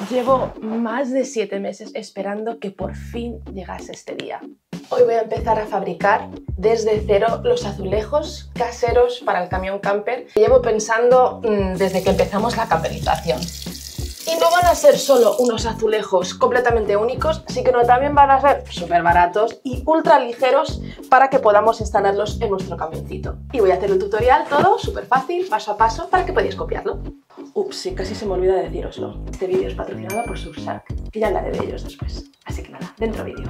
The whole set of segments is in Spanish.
Llevo más de 7 meses esperando que por fin llegase este día. Hoy voy a empezar a fabricar desde cero los azulejos caseros para el camión camper. Llevo pensando desde que empezamos la camperización. Y no van a ser solo unos azulejos completamente únicos, sino que también van a ser súper baratos y ultra ligeros para que podamos instalarlos en nuestro camioncito. Y voy a hacer un tutorial todo súper fácil, paso a paso, para que podáis copiarlo. Ups, sí, casi se me olvida decíroslo. Este vídeo es patrocinado por Surfshark y ya hablaré de ellos después. Así que nada, dentro vídeo.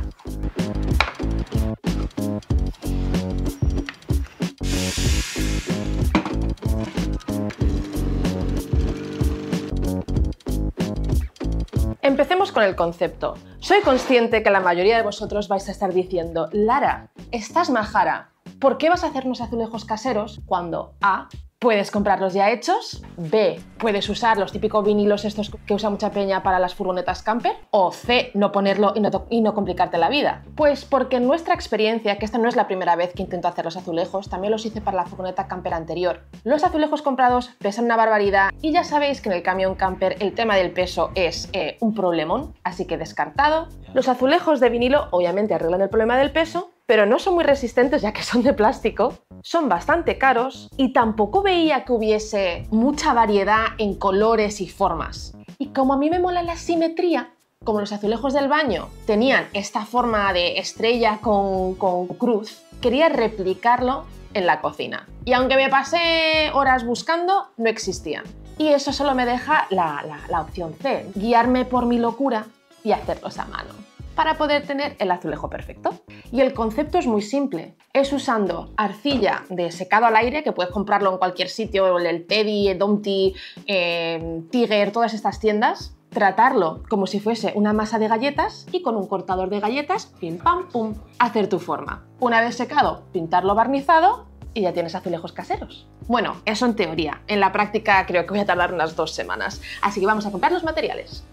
Empecemos con el concepto. Soy consciente que la mayoría de vosotros vais a estar diciendo: Lara, estás majara, ¿por qué vas a hacernos azulejos caseros cuando A, puedes comprarlos ya hechos, B, puedes usar los típicos vinilos estos que usa mucha peña para las furgonetas camper, o C, no ponerlo y no complicarte la vida? Pues porque en nuestra experiencia, que esta no es la primera vez que intento hacer los azulejos, también los hice para la furgoneta camper anterior, los azulejos comprados pesan una barbaridad y ya sabéis que en el camión camper el tema del peso es un problemón, así que descartado. Los azulejos de vinilo obviamente arreglan el problema del peso, pero no son muy resistentes ya que son de plástico, son bastante caros y tampoco veía que hubiese mucha variedad en colores y formas. Y como a mí me mola la simetría, como los azulejos del baño tenían esta forma de estrella con cruz, quería replicarlo en la cocina. Y aunque me pasé horas buscando, no existían. Y eso solo me deja la opción C, guiarme por mi locura y hacerlos a mano, para poder tener el azulejo perfecto. Y el concepto es muy simple, es usando arcilla de secado al aire, que puedes comprarlo en cualquier sitio, el Teddy, el Domti, Tiger, todas estas tiendas, tratarlo como si fuese una masa de galletas y con un cortador de galletas, pim pam pum, hacer tu forma. Una vez secado, pintarlo barnizado y ya tienes azulejos caseros. Bueno, eso en teoría, en la práctica creo que voy a tardar unas 2 semanas, así que vamos a comprar los materiales.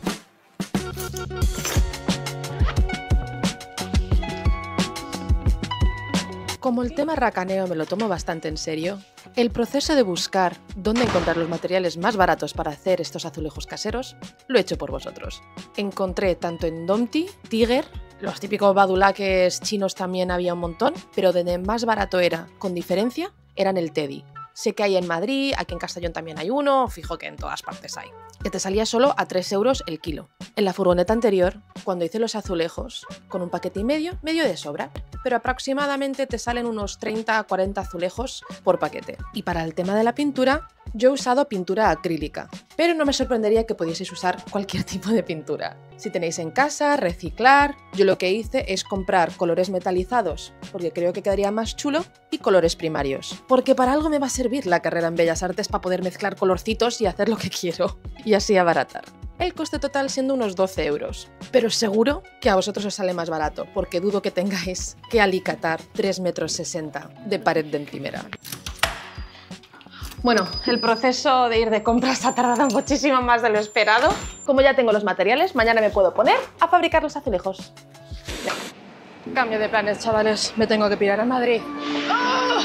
Como el tema racaneo me lo tomo bastante en serio, el proceso de buscar dónde encontrar los materiales más baratos para hacer estos azulejos caseros lo he hecho por vosotros. Encontré tanto en Domti, Tiger, los típicos badulaques chinos también había un montón, pero donde más barato era, con diferencia, era en el Teddy. Sé que hay en Madrid, aquí en Castellón también hay uno, fijo que en todas partes hay. Que te salía solo a 3 euros el kilo. En la furgoneta anterior, cuando hice los azulejos, con un paquete y medio de sobra, pero aproximadamente te salen unos 30 a 40 azulejos por paquete. Y para el tema de la pintura, yo he usado pintura acrílica, pero no me sorprendería que pudieseis usar cualquier tipo de pintura. Si tenéis en casa, reciclar. Yo lo que hice es comprar colores metalizados, porque creo que quedaría más chulo, y colores primarios. Porque para algo me va a servir la carrera en Bellas Artes, para poder mezclar colorcitos y hacer lo que quiero, y así abaratar. El coste total siendo unos 12 euros, pero seguro que a vosotros os sale más barato, porque dudo que tengáis que alicatar 3,60 metros de pared de encimera. Bueno, el proceso de ir de compras ha tardado muchísimo más de lo esperado. Como ya tengo los materiales, mañana me puedo poner a fabricar los azulejos. Ya. Cambio de planes, chavales. Me tengo que pirar a Madrid. ¡Ah!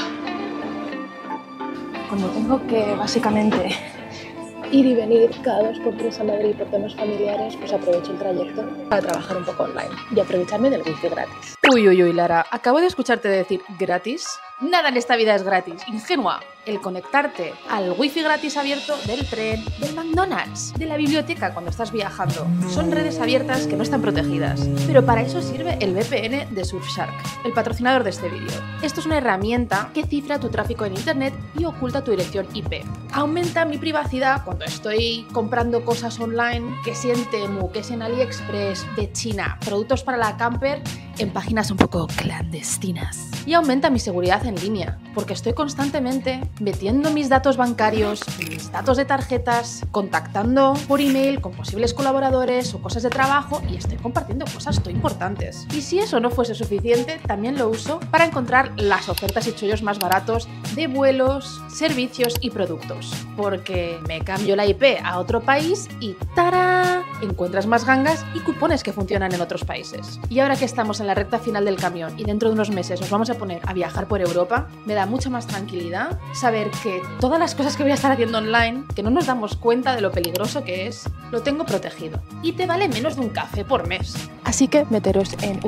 Cuando tengo que, básicamente, ir y venir cada 2 por 3 a Madrid por temas familiares, pues aprovecho el trayecto para trabajar un poco online y aprovecharme del wifi gratis. Uy, Lara, acabo de escucharte decir ¿gratis? Nada en esta vida es gratis, ingenua. El conectarte al wifi gratis abierto del tren, del McDonald's, de la biblioteca cuando estás viajando. Son redes abiertas que no están protegidas, pero para eso sirve el VPN de Surfshark, el patrocinador de este vídeo. Esto es una herramienta que cifra tu tráfico en internet y oculta tu dirección IP. Aumenta mi privacidad cuando estoy comprando cosas online, que si en Temu, que si en AliExpress, de China, productos para la camper, en páginas un poco clandestinas. Y aumenta mi seguridad en línea, porque estoy constantemente metiendo mis datos bancarios, mis datos de tarjetas, contactando por email con posibles colaboradores o cosas de trabajo y estoy compartiendo cosas muy importantes. Y si eso no fuese suficiente, también lo uso para encontrar las ofertas y chollos más baratos de vuelos, servicios y productos. Porque me cambio la IP a otro país y ¡tarán! encuentras más gangas y cupones que funcionan en otros países. Y ahora que estamos en la recta final del camión y dentro de unos meses nos vamos a poner a viajar por Europa, me da mucha más tranquilidad saber que todas las cosas que voy a estar haciendo online, que no nos damos cuenta de lo peligroso que es, lo tengo protegido. Y te vale menos de un café por mes. Así que meteros en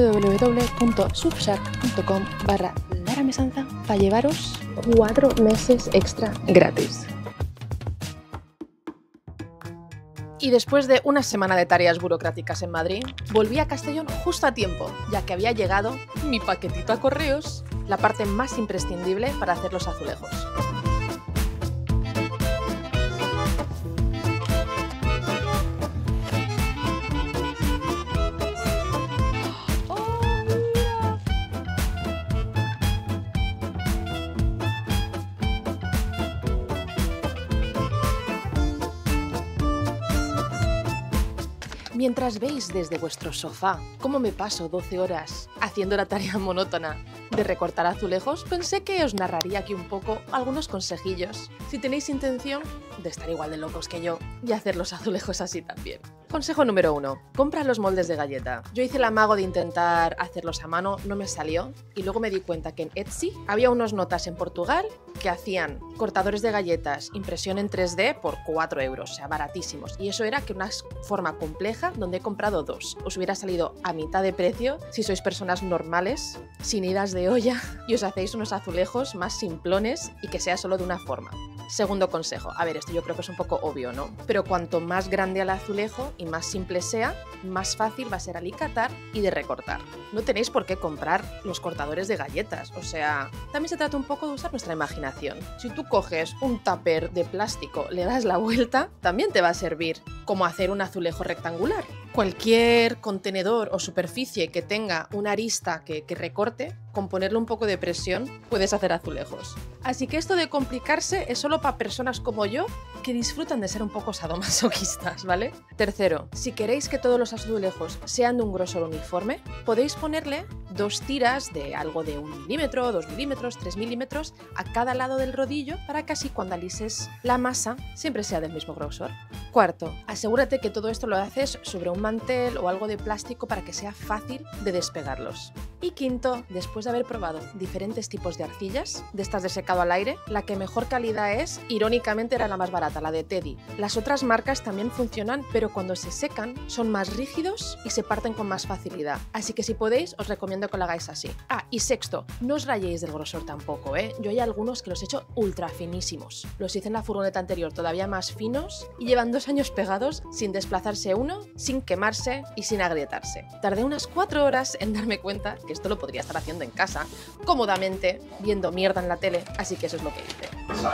www.subshark.com/laramesanza para llevaros 4 meses extra gratis. Y después de una semana de tareas burocráticas en Madrid, volví a Castellón justo a tiempo, ya que había llegado mi paquetito a correos, la parte más imprescindible para hacer los azulejos. Mientras veis desde vuestro sofá cómo me paso 12 horas haciendo la tarea monótona de recortar azulejos, pensé que os narraría aquí un poco algunos consejillos si tenéis intención de estar igual de locos que yo y hacer los azulejos así también. Consejo número 1. Compra los moldes de galleta. Yo hice el amago de intentar hacerlos a mano, no me salió y luego me di cuenta que en Etsy había unos notas en Portugal que hacían cortadores de galletas, impresión en 3D por 4 euros, o sea, baratísimos. Y eso era que una forma compleja donde he comprado 2. Os hubiera salido a mitad de precio si sois personas normales, sin idas de olla y os hacéis unos azulejos más simplones y que sea solo de una forma. Segundo consejo, a ver, esto yo creo que es un poco obvio, ¿no? Pero cuanto más grande el azulejo y más simple sea, más fácil va a ser alicatar y de recortar. No tenéis por qué comprar los cortadores de galletas, o sea, también se trata un poco de usar nuestra imaginación. Si tú coges un tupper de plástico, le das la vuelta, también te va a servir como hacer un azulejo rectangular. Cualquier contenedor o superficie que tenga una arista que recorte, con ponerle un poco de presión, puedes hacer azulejos. Así que esto de complicarse es solo para personas como yo que disfrutan de ser un poco sadomasoquistas, ¿vale? Tercero, si queréis que todos los azulejos sean de un grosor uniforme, podéis ponerle 2 tiras de algo de 1 milímetro, 2 milímetros, 3 milímetros a cada lado del rodillo para que así cuando alises la masa siempre sea del mismo grosor. Cuarto, asegúrate que todo esto lo haces sobre un mantel o algo de plástico para que sea fácil de despegarlos. Y quinto, después de haber probado diferentes tipos de arcillas, de estas de secado al aire, la que mejor calidad es, irónicamente era la más barata, la de Teddy. Las otras marcas también funcionan, pero cuando se secan son más rígidos y se parten con más facilidad. Así que si podéis, os recomiendo que lo hagáis así. Ah, y sexto, no os rayéis del grosor tampoco, ¿eh? Yo hay algunos que los he hecho ultra finísimos. Los hice en la furgoneta anterior todavía más finos y llevan 2 años pegados sin desplazarse uno, sin quemarse y sin agrietarse. Tardé unas 4 horas en darme cuenta que esto lo podría estar haciendo en casa, cómodamente, viendo mierda en la tele, así que eso es lo que hice.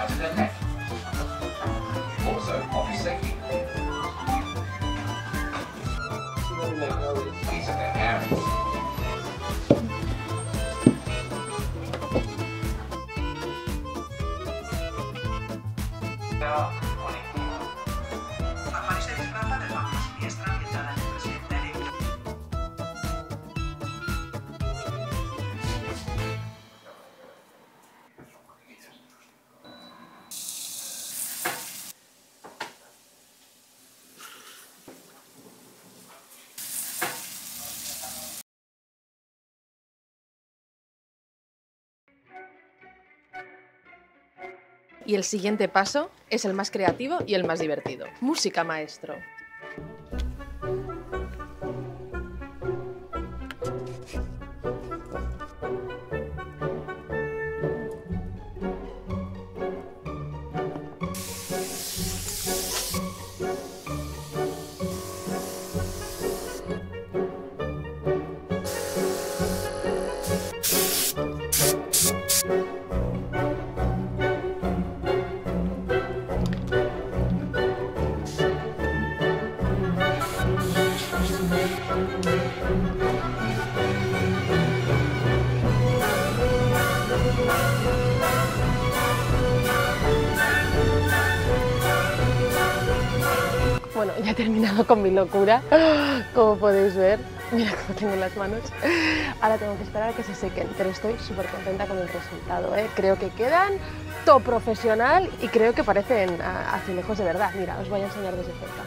Y el siguiente paso es el más creativo y el más divertido. Música, maestro. Bueno, ya he terminado con mi locura, como podéis ver. Mira cómo tengo las manos. Ahora tengo que esperar a que se sequen, pero estoy súper contenta con el resultado, ¿eh? Creo que quedan top profesional y creo que parecen azulejos de verdad. Mira, os voy a enseñar desde cerca.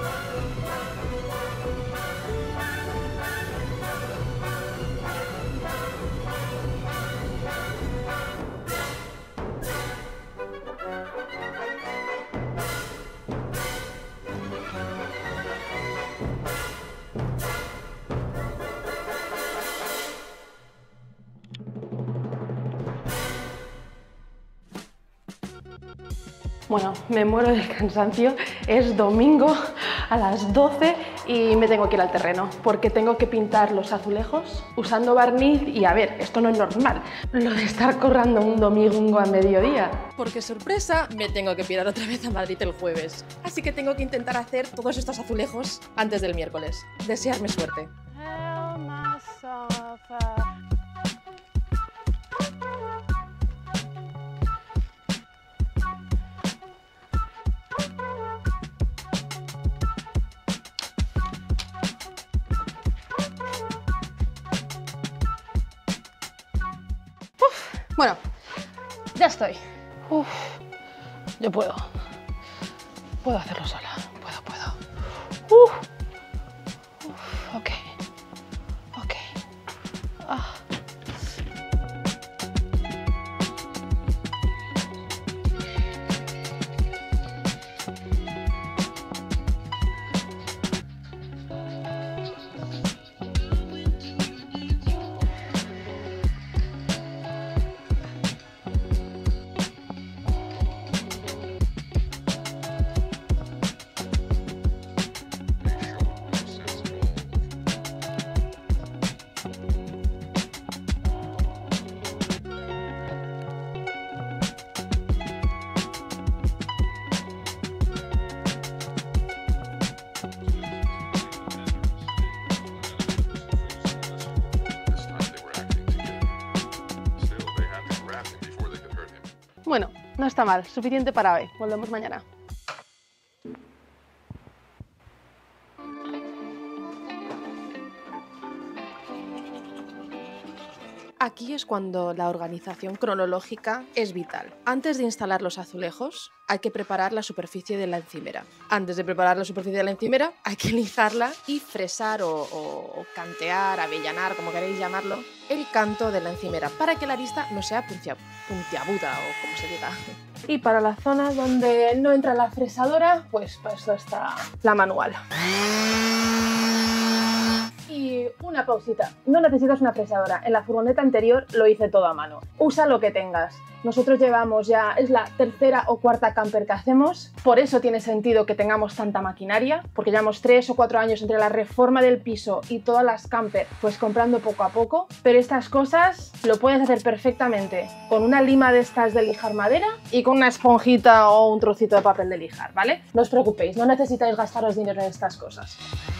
Bueno, me muero del cansancio, es domingo a las 12 y me tengo que ir al terreno porque tengo que pintar los azulejos usando barniz y a ver, esto no es normal, lo de estar corriendo un domingo a mediodía. Porque sorpresa, me tengo que pirar otra vez a Madrid el jueves, así que tengo que intentar hacer todos estos azulejos antes del miércoles. Desearme suerte. Bueno, ya estoy. Uf, yo puedo. Puedo hacerlo sola. Puedo. Ok. Ah. Bueno, no está mal, suficiente para hoy. Volvemos mañana. Aquí es cuando la organización cronológica es vital. Antes de instalar los azulejos, hay que preparar la superficie de la encimera. Antes de preparar la superficie de la encimera, hay que lijarla y fresar o cantear, avellanar, como queréis llamarlo, el canto de la encimera para que la arista no sea puntiaguda o como se diga. Y para la zona donde no entra la fresadora, pues para eso está la manual. Y una pausita, no necesitas una fresadora, en la furgoneta anterior lo hice todo a mano. Usa lo que tengas. Nosotros llevamos ya, es la tercera o cuarta camper que hacemos, por eso tiene sentido que tengamos tanta maquinaria, porque llevamos 3 o 4 años entre la reforma del piso y todas las camper, pues comprando poco a poco, pero estas cosas lo puedes hacer perfectamente con una lima de estas de lijar madera y con una esponjita o un trocito de papel de lijar, ¿vale? No os preocupéis, no necesitáis gastaros dinero en estas cosas.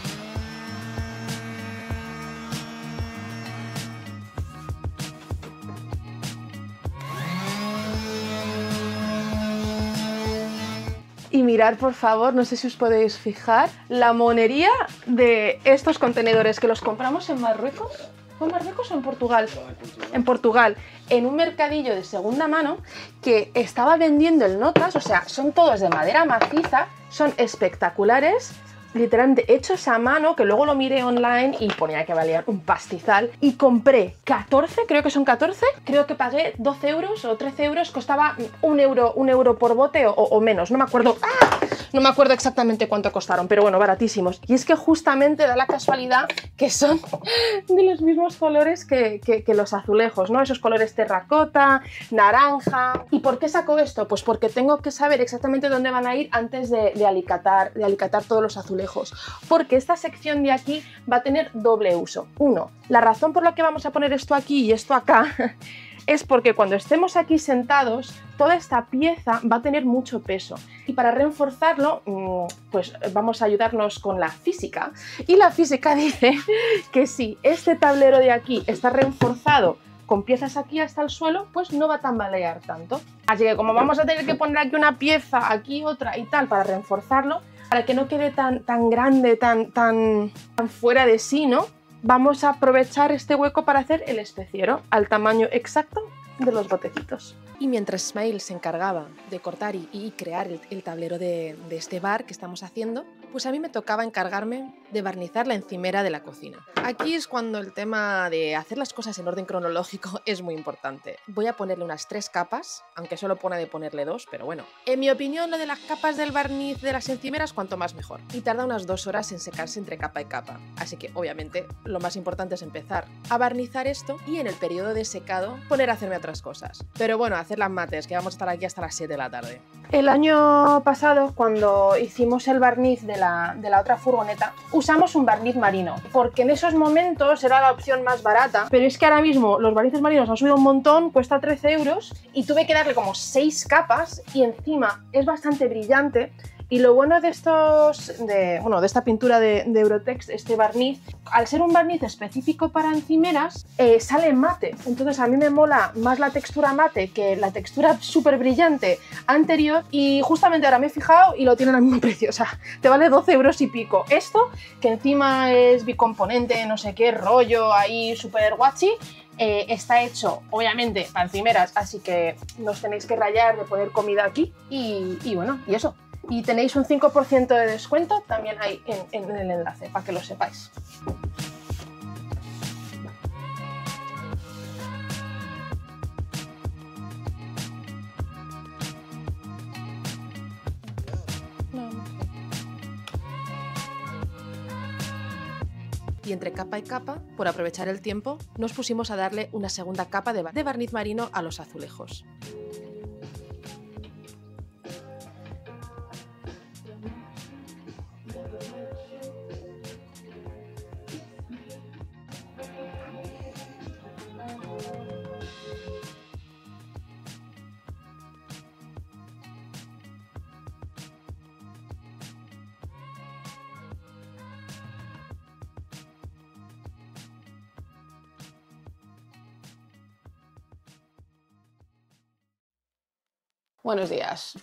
Y mirar, por favor, no sé si os podéis fijar, la monería de estos contenedores que los compramos en Marruecos. ¿Fue en Marruecos o en Portugal? En Portugal, en un mercadillo de segunda mano que estaba vendiendo el Notas, o sea, son todos de madera maciza, son espectaculares, literalmente hechos a mano, que luego lo miré online y ponía que valían un pastizal, y compré 14, creo que son 14, creo que pagué 12 euros o 13 euros, costaba un euro por bote o menos, no me acuerdo. ¡Ah! No me acuerdo exactamente cuánto costaron, pero bueno, baratísimos. Y es que justamente da la casualidad que son de los mismos colores que los azulejos, ¿no? Esos colores terracota, naranja. ¿Y por qué saco esto? Pues porque tengo que saber exactamente dónde van a ir antes de alicatar todos los azulejos. Porque esta sección de aquí va a tener doble uso. Uno, la razón por la que vamos a poner esto aquí y esto acá es porque cuando estemos aquí sentados, toda esta pieza va a tener mucho peso. Y para reforzarlo, pues vamos a ayudarnos con la física. Y la física dice que si este tablero de aquí está reforzado con piezas aquí hasta el suelo, pues no va a tambalear tanto. Así que como vamos a tener que poner aquí una pieza, aquí otra y tal para reforzarlo, para que no quede tan grande, tan fuera de sí, ¿no? vamos a aprovechar este hueco para hacer el especiero al tamaño exacto de los botecitos. Y mientras Ismael se encargaba de cortar y crear el tablero de este bar que estamos haciendo, pues a mí me tocaba encargarme de barnizar la encimera de la cocina. Aquí es cuando el tema de hacer las cosas en orden cronológico es muy importante. Voy a ponerle unas 3 capas, aunque solo pone de ponerle 2, pero bueno. En mi opinión, lo de las capas del barniz de las encimeras, cuanto más mejor. Y tarda unas 2 horas en secarse entre capa y capa. Así que, obviamente, lo más importante es empezar a barnizar esto y en el periodo de secado poner a hacerme otras cosas. Pero bueno, hacer las mates, que vamos a estar aquí hasta las 7 de la tarde. El año pasado, cuando hicimos el barniz de la otra furgoneta, usamos un barniz marino, porque en esos momentos era la opción más barata, pero es que ahora mismo los barnices marinos han subido un montón, cuesta 13 euros, y tuve que darle como 6 capas, y encima es bastante brillante. Y lo bueno de de esta pintura de Eurotex, este barniz, al ser un barniz específico para encimeras, sale mate. Entonces a mí me mola más la textura mate que la textura súper brillante anterior. Y justamente ahora me he fijado y lo tienen al mismo precio. O sea, te vale 12 euros y pico. Esto, que encima es bicomponente, no sé qué, rollo ahí súper guachi, está hecho obviamente para encimeras, así que no os tenéis que rayar de poner comida aquí. Y bueno, y eso. Y tenéis un 5% de descuento también ahí en el enlace, para que lo sepáis. Y entre capa y capa, por aprovechar el tiempo, nos pusimos a darle una segunda capa de barniz marino a los azulejos. Buenos días,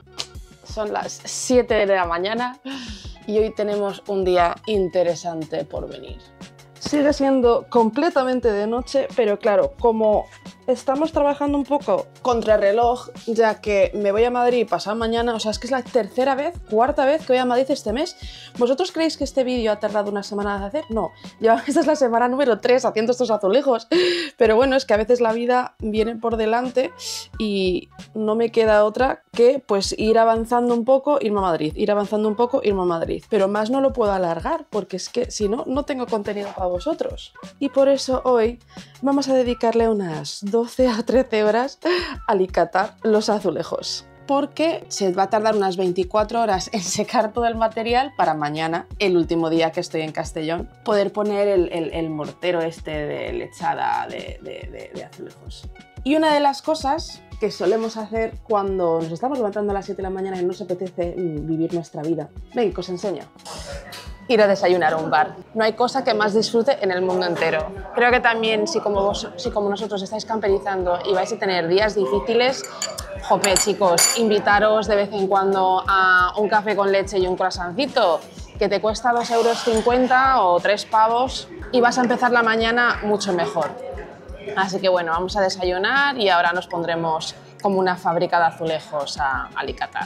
son las 7 de la mañana y hoy tenemos un día interesante por venir. Sigue siendo completamente de noche, pero claro, como estamos trabajando un poco contrarreloj, ya que me voy a Madrid pasado mañana, o sea, es que es la cuarta vez que voy a Madrid este mes. ¿Vosotros creéis que este vídeo ha tardado una semana de hacer? No, esta es la semana número 3 haciendo estos azulejos, pero bueno, es que a veces la vida viene por delante y no me queda otra que pues ir avanzando un poco, irme a Madrid, ir avanzando un poco, irme a Madrid, pero más no lo puedo alargar porque es que si no, no tengo contenido para vosotros. Y por eso hoy vamos a dedicarle unas 12 a 13 horas a alicatar los azulejos, porque se va a tardar unas 24 horas en secar todo el material para mañana, el último día que estoy en Castellón, poder poner el mortero este de lechada de azulejos. Y una de las cosas que solemos hacer cuando nos estamos levantando a las 7 de la mañana y nos apetece vivir nuestra vida. Venga, que os enseño. Ir a desayunar a un bar. No hay cosa que más disfrute en el mundo entero. Creo que también, si como nosotros estáis camperizando y vais a tener días difíciles, jope, chicos, invitaros de vez en cuando a un café con leche y un croissancito, que te cuesta 2,50 € o 3 pavos y vas a empezar la mañana mucho mejor. Así que bueno, vamos a desayunar y ahora nos pondremos como una fábrica de azulejos a alicatar.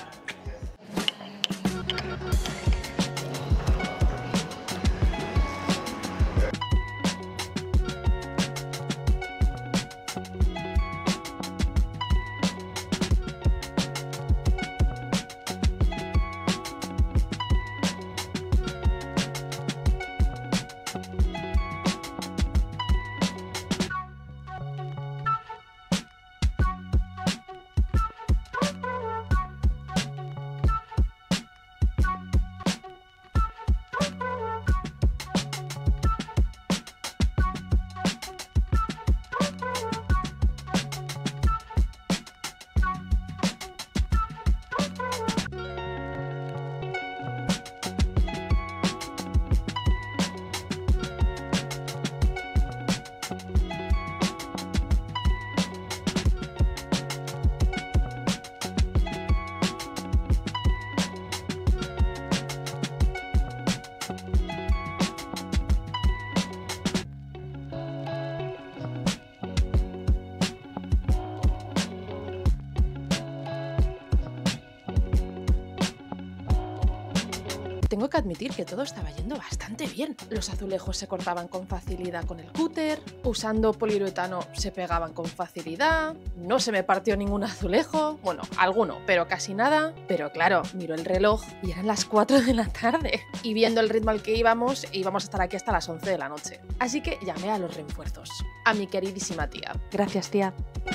tengo que admitir que todo estaba yendo bastante bien. Los azulejos se cortaban con facilidad con el cúter, usando poliuretano se pegaban con facilidad, no se me partió ningún azulejo, bueno, alguno, pero casi nada. Pero claro, miro el reloj y eran las 4 de la tarde. Y viendo el ritmo al que íbamos a estar aquí hasta las 11 de la noche. Así que llamé a los refuerzos, a mi queridísima tía. Gracias, tía.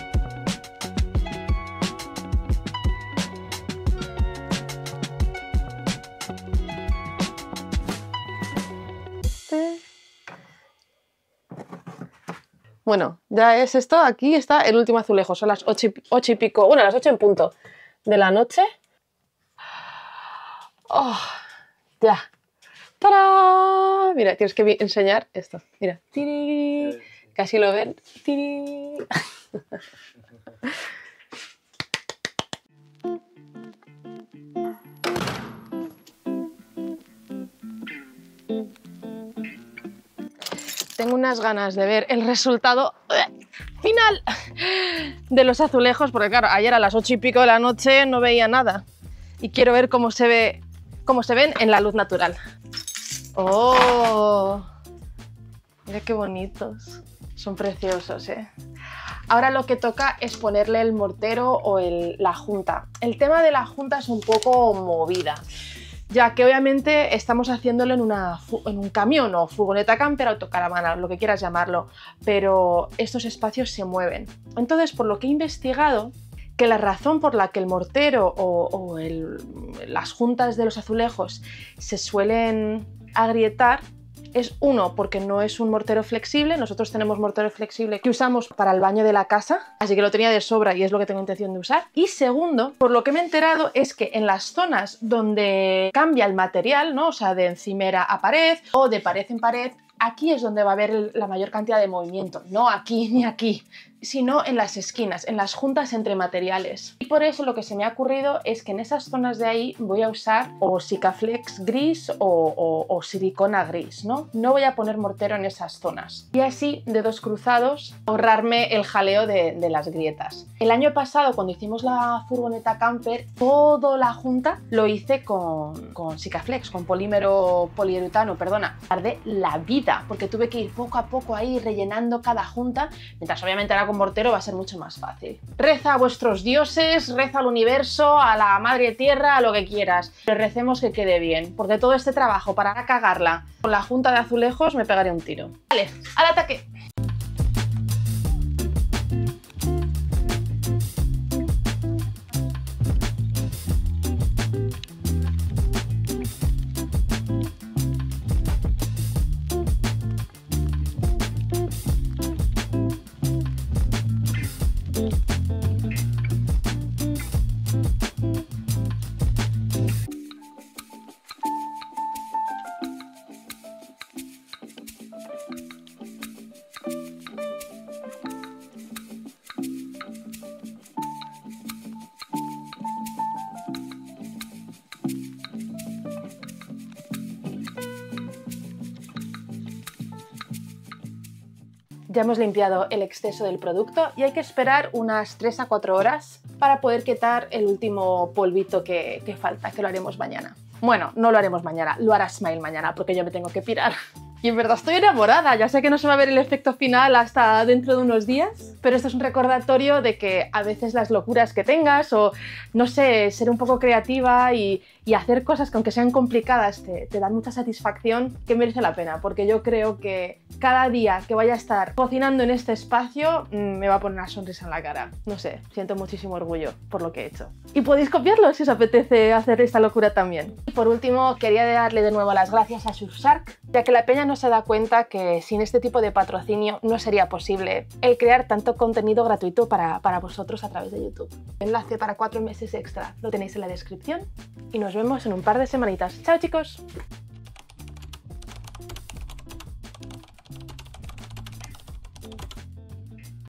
Bueno, ya es esto. Aquí está el último azulejo. Son las 8 y pico, bueno, las 8 en punto de la noche. Oh, ya. ¡Tarán! Mira, tienes que enseñar esto. Mira. ¡Tiri! Casi lo ven. ¡Tiri! Tengo unas ganas de ver el resultado final de los azulejos, porque claro, ayer a las 8 y pico de la noche no veía nada. Y quiero ver cómo se ven en la luz natural. ¡Oh! Mira qué bonitos. Son preciosos, ¿eh? Ahora lo que toca es ponerle el mortero o la junta. El tema de la junta es un poco movida, ya que obviamente estamos haciéndolo en un camión o furgoneta camper, autocaravana, lo que quieras llamarlo, pero estos espacios se mueven. Entonces, por lo que he investigado, que la razón por la que el mortero o las juntas de los azulejos se suelen agrietar es uno, porque no es un mortero flexible. Nosotros tenemos mortero flexible que usamos para el baño de la casa, así que lo tenía de sobra y es lo que tengo intención de usar. Y segundo, por lo que me he enterado es que en las zonas donde cambia el material, ¿no? O sea, de encimera a pared o de pared en pared, aquí es donde va a haber la mayor cantidad de movimiento. No aquí ni aquí, sino en las esquinas, en las juntas entre materiales. Y por eso lo que se me ha ocurrido es que en esas zonas de ahí voy a usar o Sikaflex gris o silicona gris, ¿no? No voy a poner mortero en esas zonas. Y así, de dos cruzados, ahorrarme el jaleo de las grietas. El año pasado, cuando hicimos la furgoneta camper, toda la junta lo hice con Sikaflex, con poliuretano, perdona. Tardé la vida, porque tuve que ir poco a poco ahí rellenando cada junta, mientras obviamente era con mortero va a ser mucho más fácil. Reza a vuestros dioses, reza al universo, a la madre tierra, a lo que quieras, pero recemos que quede bien, porque todo este trabajo para cagarla con la junta de azulejos me pegaré un tiro. Vale, al ataque. Ya hemos limpiado el exceso del producto y hay que esperar unas 3 a 4 horas para poder quitar el último polvito que falta, que lo haremos mañana. Bueno, no lo haremos mañana, lo hará Smile mañana porque yo me tengo que pirar. Y en verdad estoy enamorada, ya sé que no se va a ver el efecto final hasta dentro de unos días, pero esto es un recordatorio de que a veces las locuras que tengas o, no sé, ser un poco creativa y hacer cosas que aunque sean complicadas te dan mucha satisfacción, que merece la pena, porque yo creo que cada día que vaya a estar cocinando en este espacio me va a poner una sonrisa en la cara. No sé, siento muchísimo orgullo por lo que he hecho. Y podéis copiarlo si os apetece hacer esta locura también. Y por último, quería darle de nuevo las gracias a Surfshark, ya que la peña no se da cuenta que sin este tipo de patrocinio no sería posible el crear tanto contenido gratuito para vosotros a través de YouTube. Enlace para 4 meses extra lo tenéis en la descripción y nos vemos en un par de semanitas. ¡Chao, chicos!